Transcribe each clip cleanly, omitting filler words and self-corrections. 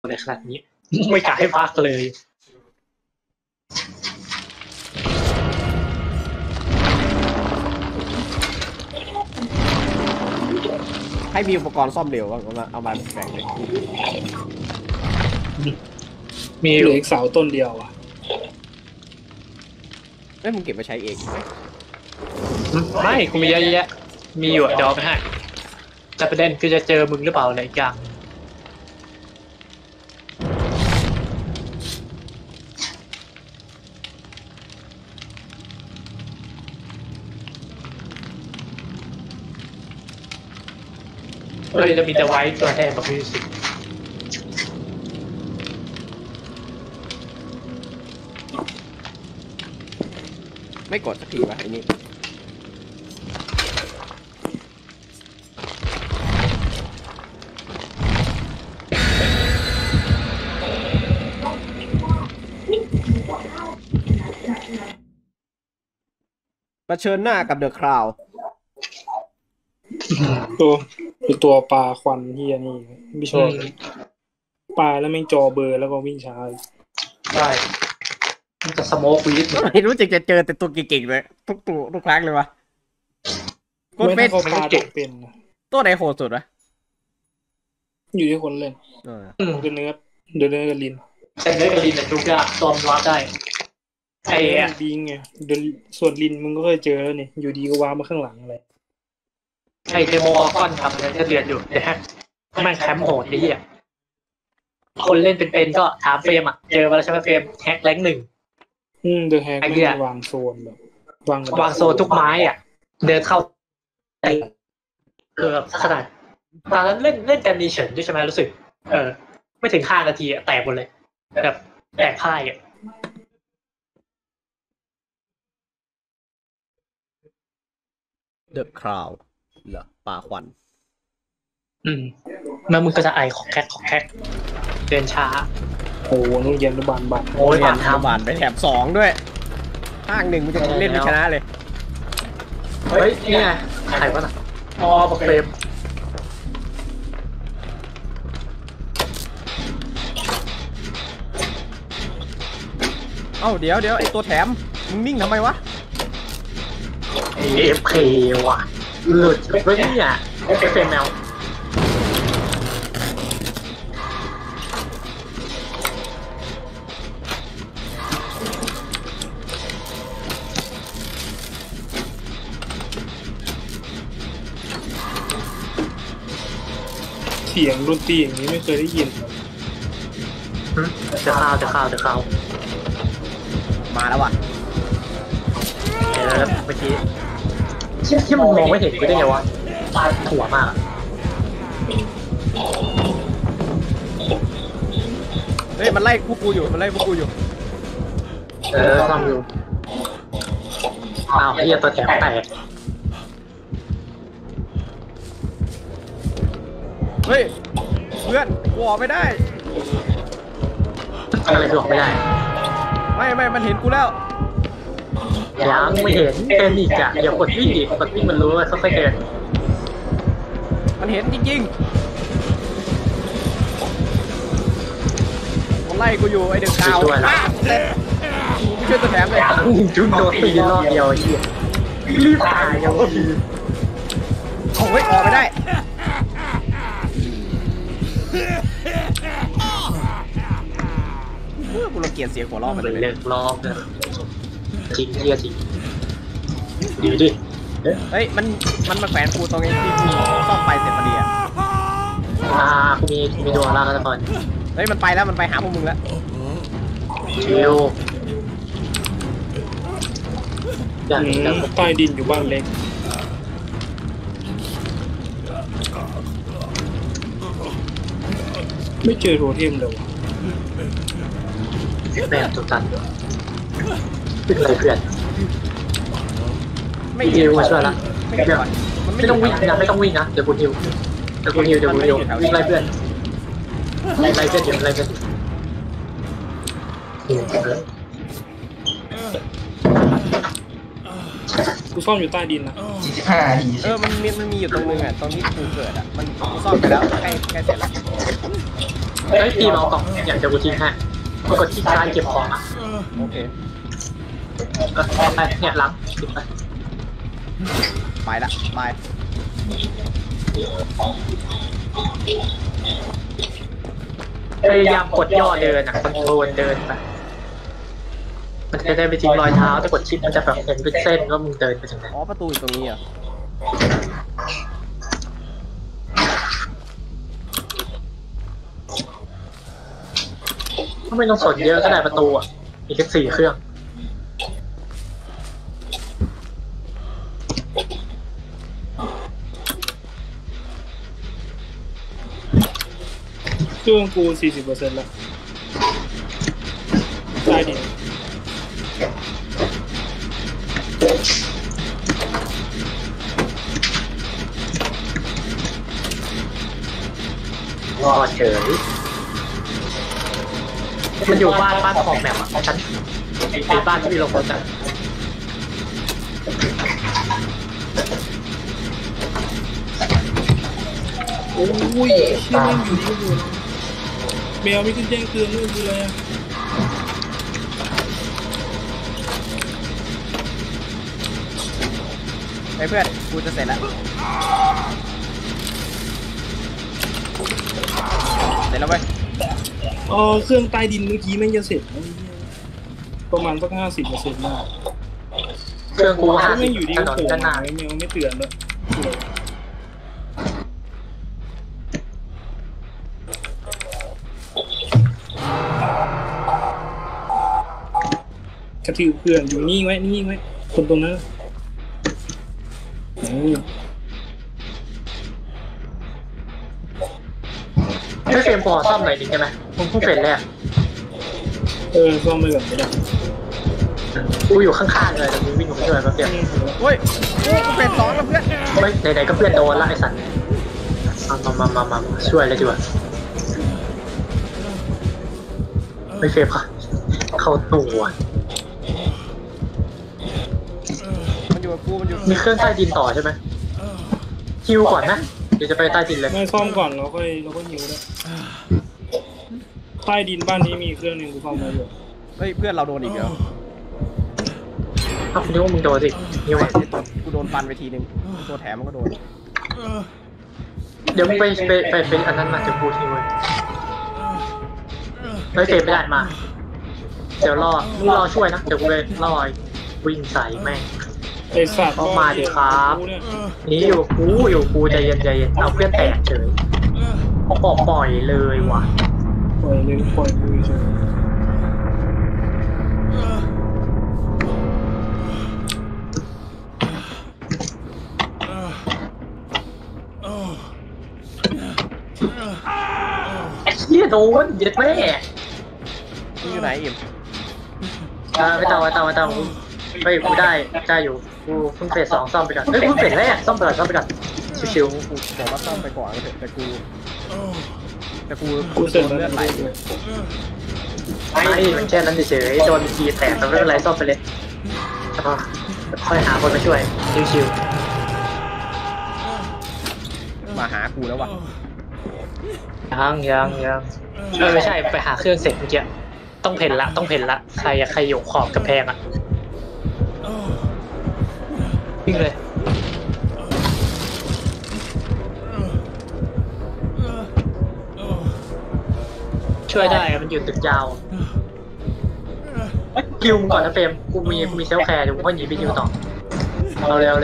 ในขนาดนี้ไม่กล้าให้พักเลยให้มีอุปกรณ์ซ่อมเร็วว่าเอามาแบ่งเลยมีเหลืออีกเสาต้นเดียวอ่ะมึงเก็บมาใช้เองไม่กูมีเยอะแยะมีอยู่เดี๋ยวไปให้แต่ประเด็นคือจะเจอมึงหรือเปล่าอะไรอย่างจะมีแต่ไว้ตัวแทนแบบมิวสิกไม่กดสักทีวะไอ้นี่เผชิญหน้ากับเดอะคราวตัวปลาควันเฮียนี่ไม่ชอบปลาแล้วแม่งจอเบอร์แล้วก็วิ่งช้าใช่มันจะสโมกวีดไม่รู้จะเจอแต่ตัวเก่งๆเลยทุกครั้งเลยวะไม่ถ้าเขาปลาตัวเป็นตัวไหนโหดสุดวะอยู่ที่คนเล่นเดินเนื้อกับลินแต่เนื้อกับลินเนี่ยทุกอย่างตอมวาร์ปได้ไอ้ดีไงส่วนลินมึงก็เคยเจอแล้วนี่อยู่ดีก็วาร์ปมาข้างหลังอะไรไอ้เดโมออคอนทำจะเรียนอยู่แต่ฮะทำไมแคมป์โหดไอ้เหี้ยคนเล่นเป็นก็ถามเฟรมเจอมาแล้วใช่ไหมเฟรมแฮกแรง1 เดอะแฮกไม่วางโซนแบบวางโซนทุกไม้เดินเข้าคือขนาดตอนนั้นเล่นกันดีเฉินด้วยใช่ไหมรู้สึกไม่ถึง5 นาทีแตกหมดเลยแบบแตกพ่ายเดอะคราวเหรอปลาควันแล้วมึงก็จะไอของแคกเดินช้าโอ้นุ่งเย็นนุบานบัตรโอ้ยบานไปแถบ2ด้วยข้าง1มึงจะเล่นไม่ชนะเลยเฮ้ยนี่ไงใครวะน่ะบอกเฟรมเดี๋ยวไอตัวแถมมึงนิ่งทำไมวะ AFK ว่ะหลุดไปเนี่ยเป็นแมวเสียงดนตรีอย่างนี้ไม่เคยได้ยินจะเข้ามาแล้วว่ะเมื่อกี้ที่มันมองไม่เห็นกูได้ไงวะตาถั่วมากเฮ้ยมันไล่พวกกูอยู่ทำอยู่ทำอยู่ไอ้เหี้ยตัวแถมแตกเฮ้ยเพื่อนกูออกไม่ได้อะไรคือออกไม่ได้ไม่มันเห็นกูแล้วยังไม่เห็นเป็นอีกอย่ากดวิ่งดิกดวิ่งมันรู้ว่าเขาค่อยเดินมันเห็นจริงๆมันไล่กูอยู่ไอเด็กข่าวไม่ช่วยตัวแถมเลยจุดโดนตีรอบเดียวไอ้เหี้ยรีบตายยังโอ้ยออกไม่ได้กูรังเกียจเสียงหัวเราะมันเลยเลิกร้องเลยจริงเหี้ยจริงดีดิเฮ้ยมันมาแขวนกูตรงนี้ที่กูซ่อมไปเสร็จพอดีกูมีดวงล่างแล้วก่อนเฮ้ยมันไปแล้วมันไปหาพวกมึงแล้วชิวอย่างใต้ดินอยู่บ้านเล็กไม่เจอโรเทมเลยแบบตุตันเป็นไรเพื่อนไม่ฮิวมาช่วยละไม่ต้องวิ่งนะไม่ต้องวิ่งนะเดี๋ยวกูฮิววิ่งไล่เพื่อนเดี๋ยวไล่เพื่อนกูซ่อมอยู่ใต้ดินนะ 45 นาทีมันมีอยู่ตรงนึงตรงที่กูเกิดมันกูซ่อมไปแล้วใกล้เสร็จแล้วเฮ้ยพี่มาเอากล่องอยากจะกูทิ้งให้กดที่การเก็บของอ่ะโอเคไปเนี่ยหลังติดไปไปละไปพยายามกดย่อเดินอ่ะคอนโทรลเดินไปมันจะได้ไปทิ้งรอยเท้าถ้ากดชิปมันจะแบบเห็นเป็นเส้นว่ามึงเดินไปถึงไหนอ๋อประตูอยู่ตรงนี้เหรอไม่ต้องสนเยอะก็ได้ประตูอ่ะมีแค่4 เครื่องเครื่องกู 40%แล้วได้ดิรอเฉยมันอยู่บ้านของแมวอ่ะฉันไอ้บ้านที่มีโลโก้จัดโอ้ยเชี่ยแม่งอยู่นี่อยู่แมวไม่ขึ้นแจ้งเตือนนู่นคืออะไรอ่ะไอ้เพื่อนกูจะเสร็จแล้วเสร็จแล้วเว้ยเครื่องใต้ดินเมื่อกี้แม่งจะเสร็จแล้วเนี่ยประมาณสัก50%ได้เครื่องกูถ้าแม่งอยู่ดีถก็นนโผล่ด้านหมาน้าแมวไม่เตือนเลยกระทืบเพื่อนอยู่นี่ไว้นี่ไว้คนตรงนั้นช่วยเฟรมพอซ่อมหน่อยดิใช่ไหมมึงเพิ่งเสร็จแล้วซ่อมไปก่อนไม่ได้กูอยู่ข้างๆเลยแต่มึงวิ่งมาช่วยแป๊บเดียวเฮ้ยกูเป็น2แล้วเพื่อนเฮ้ยไหนๆก็เพื่อนโดนละไอ้สัตว์มาช่วยเลยดีกว่าไม่เฟรมค่ะเข้าตัวมันอยู่กับกูมันอยู่มีเครื่องใต้ดินต่อใช่ไหมคิวก่อนนะเดี๋ยวจะไปใต้ดินเลยไม่ซ่อมก่อนเราค่อยหิวได้ใต้ดินบ้านนี้มีเครื่องหนึงกูซ่อมไว้อยู่เฮ้ยเพื่อนเราโดนอีกแล้วถ้าคุณนึกว่ามึงโดนสินี่วะกูโดนฟันไปทีนึงตัวแถมมันก็โดนเดี๋ยวมึงไปอันนั้นมาจะพูดทีเลยไม่เฟรมไม่ได้มาเดี๋ยวมึงรอช่วยนะเดี๋ยวกูเลยรอวิ่งใส่แม่งไอ้สัตว์เอามาดิครับเนี่ยนี่อยู่กูใจเย็นเอาเพื่อนแตกเฉยปล่อยเลยว่ะปล่อยเลยเฉยไอ้เหี้ยโดนเย็ดแม่มึงอยู่ไหนอิ่มไม่ต้องไปกูได้อยู่กูเพิ่งเฟส2ซ่อมไปก่อนเฮ้ยกูเฟสแรกซ่อมไปก่อนชิวกูบอกว่าซ่อมไปก่อนก็เถอะแต่กูกูเสร็จโดนแล้วเลือดไหลอยู่ๆไม่มันแค่นั้นเฉยๆโดนทีแตกแต่ไม่เป็นไรซ่อมไปเลยแล้วก็ค่อยหาคนมาช่วยชิวมาหากูแล้ววะๆยังไม่ใช่ไปหาเครื่องเสร็จเมื่อกี้ต้องเพ่นละใครอยู่ขอบกระแพงอ่ะวิ่งเลยช่วยได้มันอยู่ตึกยาวคิวมึงก่อนนะเฟรมกูมีเซลแคร์เดี๋ยวกูก็หนีไปคิวต่อเอาเร็วเลย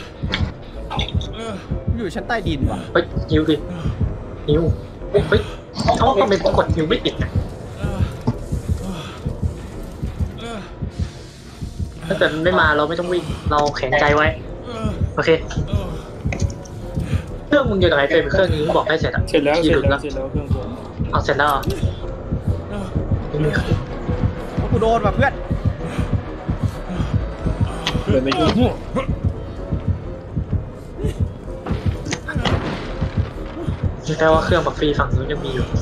อยู่ชั้นใต้ดินว่ะเฮ้ยฮิวดิฮิวเฮ้ยเขาก็ไม่กดฮิวไม่ติดนะถ้าเกิดมันไม่มาเราไม่ต้องวิ่งเราแข็งใจไว้โอเคเครื่องมึงอยู่ไหนเป็นเครื่องนี้มึงบอกให้เสร็จอ่ะเสร็จแล้วกี่เคหลุดรื่แล้อวงผมเอาเสร็จแล้วเหรอกูโดนว่ะเพื่อนเดินไปยุ่งแปลว่าเครื่องบักฟรีฝั่งนู้นยังมีอยู่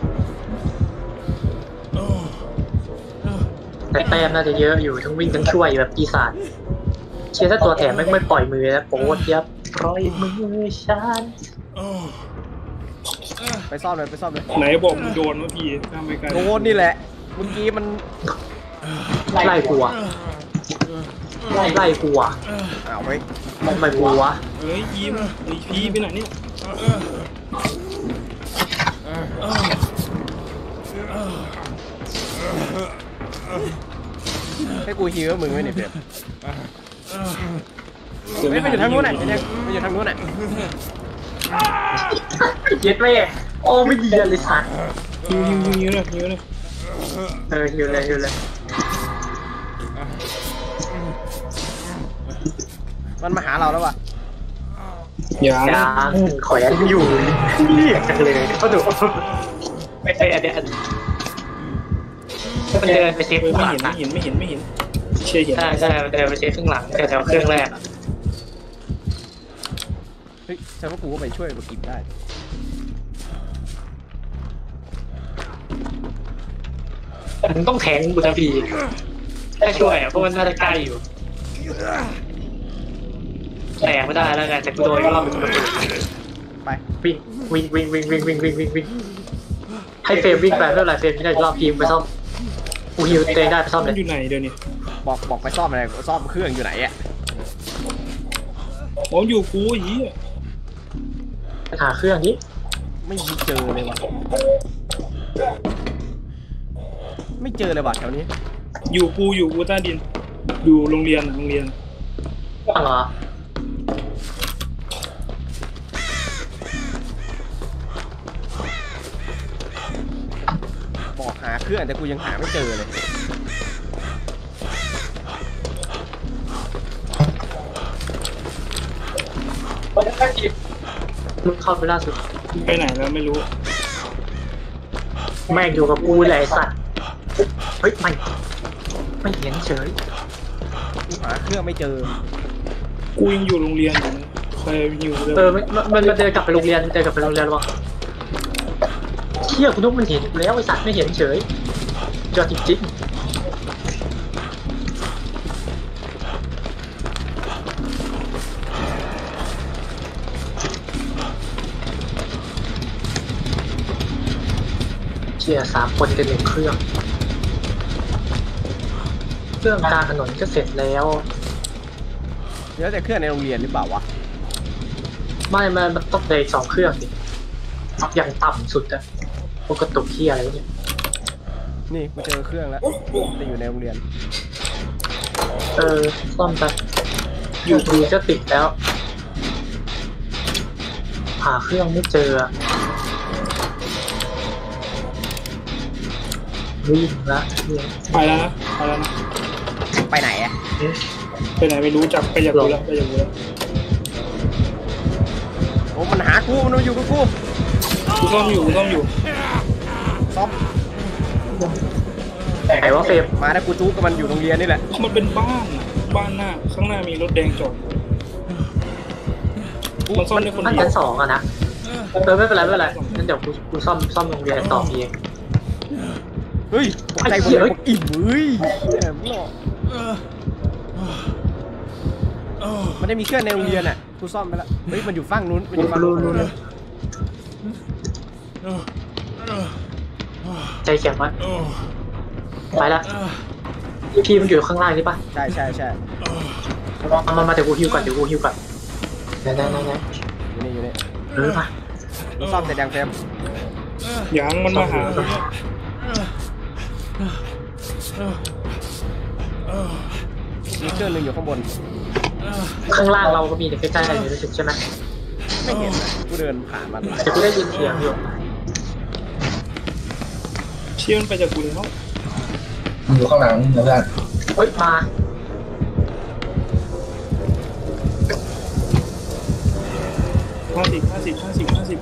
แต่แต้มน่าจะเยอะอยู่ทั้งวิ่งทั้งช่วยแบบปีศาจเชียร์ถ้าตัวแถมไม่ปล่อยมือแล้วโป๊ดยับปล่อยมือฉันไปซ่อมเลยไปซ่อมเลยไหนบอกมึงโดนวะพี่ข้ามไปไกลโดนนี่แหละเมื่อกี้มันไล่กูอะไล่กูอะเอาไว้ไม่กูวะเฮ้ยยิ้มไอ้พี่ไปไหนเนี่ยให้กูฮิวมึงไว้เนี่ยเพียบเดี๋ยวไม่ไม่ไปอยู่ทางนู้นน่ะยังไม่อยู่ทางนู้นน่ะเย็ดแม่โอ้ไม่ดีเลยสัตว์หิวเลยหิวเลยหิวเลยมันมาหาเราแล้วว่ะอย่ายังขอยังอยู่เรียกกันเลยเขาดูไม่ใช่อันเนี้ยมันเดินไปเช็คไม่ข้างหลังเห็นนะไม่เห็นเชื่อเห็นใช่มันเดินไปเช็คข้างหลังแถวเครื่องแรกเฮ้ยฉันว่ากูก็ไปช่วยมากินได้มึงต้องแทงบุตรพีแค่ช่วยเพราะมันน่าจะใกล้อยู่แต่ไม่ได้แล้วไงแต่กูโดนก็รอบเป็นตัวไปวิ่งให้เฟรมวิ่งไปไม่เป็นไรเฟรมไม่ได้รอบทีมไปซ่อมกูฮิวเตะได้ไปซ่อมเลมันยอยู่ไหนเดี๋ยวนี้บอกไปซ่อมอะไรซ่อมเครื่องอยู่ไหนอ่ะอ๋ออยู่กูอีหาเครื่องนี้ไม่เจอเลยว่ะไม่เจอเลยว่ะแถวนี้อยู่กูใต้ดิน อยู่โรงเรียนอ๋อเหรอบอกหาเครื่องแต่กูยังหาไม่เจอเลยมึงเข้าไปล่าสุดไปไหนแล้วไม่รู้แม่งอยู่กับกูแหละไอ้สัตว์เฮ้ยไม่เห็นเฉยกูหาเครื่องไม่เจอกูยังอยู่โรงเรียนอยู่นะใครหิวเลยมันเดินกลับไปโรงเรียนหรอเชี่ยคุณนุ๊กมันเห็นแล้วไอ้สัตว์ไม่เห็นเฉยจอจริงเชี่ย3 คนกัน1 เครื่องกลางถนนก็เสร็จแล้วเดี๋ยวแต่เครื่องในโรงเรียนหรือเปล่าวะไม่มันต้องเลย2 เครื่องดิอย่างต่ำสุดอะปกติที่อะไรเนี่ยนี่กูเจอเครื่องแล้วแต่อยู่ในโรงเรียนซ่อมไปอยู่ดีก็ติดแล้ว หาเครื่องไม่เจออะวิ่งละเนี่ยไปแล้วนะไปไหนอะไปไหนไม่รู้จักไปจากกูแล้วโอ้มันหากูมันมาอยู่กับกูกูซ่อมอยู่ซ่อมไหนว่าเฟรมมาแล้วกูจู๊กับมันอยู่โรงเรียนนี่แหละมันเป็นบ้านหน้าข้างหน้ามีรถแดงจอดมันซ่อมได้คนบ้านเดียชั้วน 2อะนะไม่เป็นไรงั้นเดี๋ยวกูซ่อมโรงเรียนต่อเองเฮ้ยตกใจหมดเลยอิ่มเฮ้ยแหมหรอกมันได้มีเครื่องในโรงเรียนอ่ะกูซ่อมไปแล้วเฮ้ยมันอยู่ฝั่งนู้นมันอยู่ฝั่งนู้นรู้ใจแข็งไว้ไปละพี่มันอยู่ข้างล่างนี่ปะใช่มาเดี๋ยวกูฮิวก่อนไหนอยู่นี่มากูซ่อมเสร็จยังเฟรมยังมันมาหามีเครื่องหนึงอยู่ข้างบนข้างล่างเราก็มีแต่ใกล้ๆอยู่รู้สึกใช่ไหมไม่เห็นนะกูเดินผ่านมันแต่กูได้ยินเสียงอยู่เชี่ยมันไปจากกูแล้วมันอยู่ข้างหลังนะเพื่อนเฮ้ยมา 50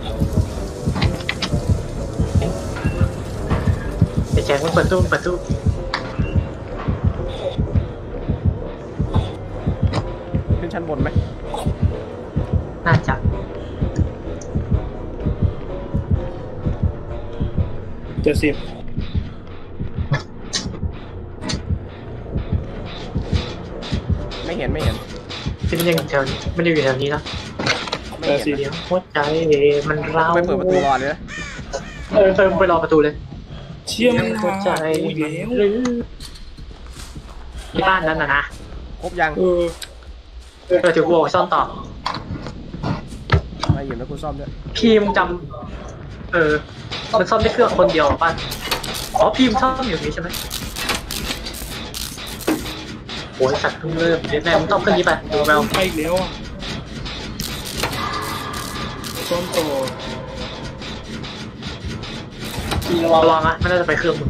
ไอ้แข็งมันเปิดตู้ขึ้นชั้นบนไหมน่าจะ 70 ไม่เห็นที่มันยังอยู่แถวนี้มันอยู่แถวนี้นะไม่เห็นเสียงหัวใจมันเล่าไม่เปิดประตูรอเลยนะไปรอประตูเลยเชี่ยมันเข้าใจอุ้ยแล้วที่บ้านนั้นนะครบยังถือวัวซ่อนต่อมาอยู่นะกูซ่อมด้วยพีมจำมันซ่อมได้เครื่องคนเดียวป่ะอ๋อพีมซ่อมอยู่นี้ใช่ไหมโอ้ยสัตว์เพิ่งเริ่มเดี๋ยวแม่มึงต้องเครื่องนี้ไปดูแววไปอีกแล้วอ่ะซ่อมต่อระวังนะไม่น่าจะไปเครื่องมึง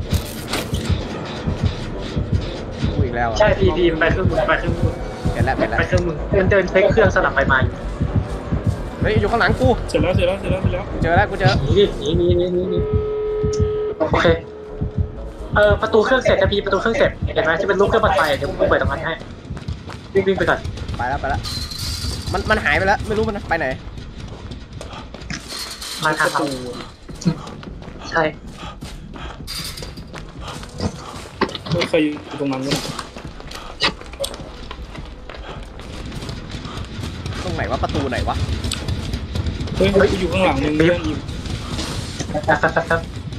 กูอีกแล้วใช่พีมไปเครื่องมึงไปเครื่องมึงเห็นแล้วไปเครื่องมึงมันเดินเช็คเครื่องสลับไปมาอยู่เฮ้ยอยู่ข้างหลังกูเสร็จแล้วเจอแล้วกูเจอหนีโอเคประตูเครื่องเสร็จจะพีประตูเครื่องเสร็จเห็นไหมที่เป็นรูปเครื่องปั่นไฟเดี๋ยวกูเปิดตรงนั้นให้วิ่งไปก่อนไปแล้วมันหายไปแล้วไม่รู้มันไปไหนมาทางประเราตูใช่ไม่เคยอยู่ตรงนั้นเลยตรงไหนวะประตูไหนวะเฮ้ยกูอยู่ข้างหลังมึงเพื่อนอยู่ครับ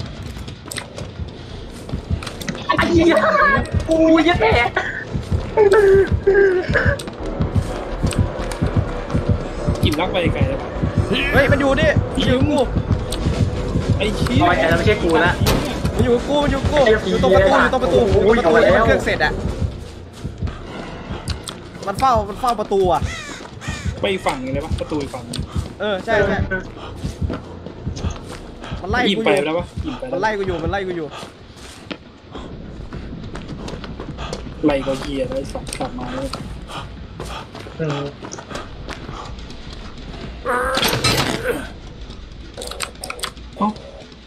ไอ้เหี้ยกูยัดแม่กินลักไปไกลแล้วเฮ้ยมันอยู่ดิมันอยู่กับกูไอ้เชี่ยพอใจแล้วไม่ใช่กูละมันอยู่กับกูอยู่ตรงประตูที่เครื่องเสร็จอะมันเฝ้าประตูอะไปอีกฝั่งเลยปะประตูอีกฝั่งใช่มันไล่อิ่มกูไปอยู่แล้วปะอิ่มไปมันไล่กูอยู่ไล่ก็เกียร์ได้สองกลับมาเลยเอ้า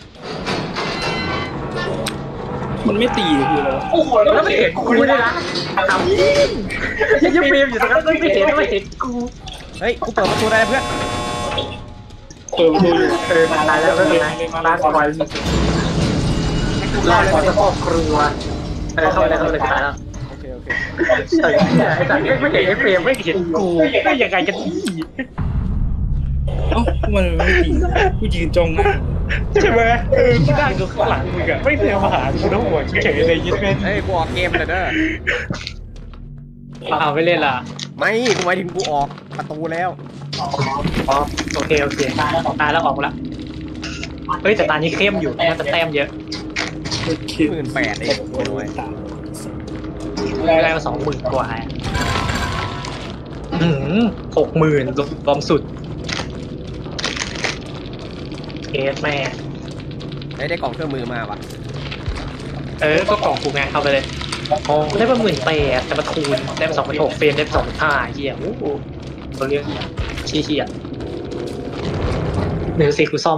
มันไม่ตีคืออะไรวะโอ้โหแล้วไม่เห็นกูเลยนะทำยังเฟรมอยู่ตรงนั้นไม่เห็นกูเฮ้ยกูเปิดประตูได้เพื่อนเปิดประตูอยู่มาแล้วไม่เป็นไรร้านคอยร้านคอยจะครอบครัวเข้าไปเลยตายแล้วโอเคไอ้สัตว์ไม่เห็นไอ้เฟรมไม่เห็นกูไม่ยังไงกันที่เอ้ามันไม่ตีกูยืนจ้องหน้าใช่ไหมที่นั่งอยู่ข้างหลังมึงอะไม่เฟรมมาหากูทั้งหมดเฉยเลยยึดแม่เฮ้ยกูออกเกมเลยเด้อไม่เล่นล่ะไม่กูหมายถึงกูออกประตูแล้วโอเคตายแล้วออกละเฮ้ยแต่ตานี้เข้มอยู่น่าจะแต้มเยอะ 18,000เองโอ้ยได้มา20,000 กว่า60,000รวมสุดเอสแม่ได้กล่องเครื่องมือมาว่ะก็กล่องกูไงเข้าไปเลยอ๋อได้มา18,000แต่มาคูณได้มา26,000เฟรมได้มา25,000เฮียโอ้โหตัวเรื่องเฮียชี้เฮียเดี๋ยวสิกูซ่อม